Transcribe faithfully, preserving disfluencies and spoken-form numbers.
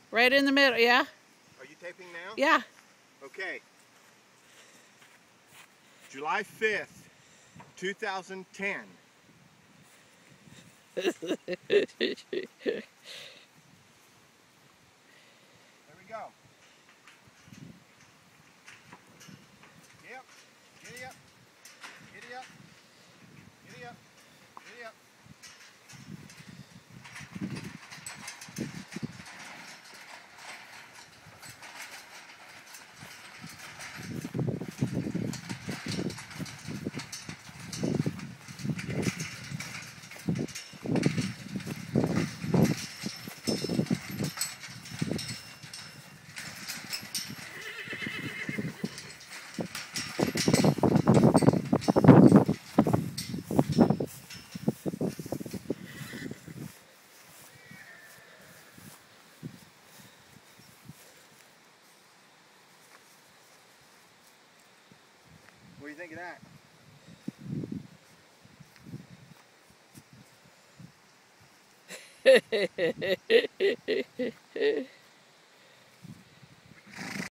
Right in the middle, yeah? Are you taping now? Yeah. Okay. July fifth, two thousand ten. There we go. Yep. Giddy up. Giddy up. Giddy up. Giddy up. What do you think of that?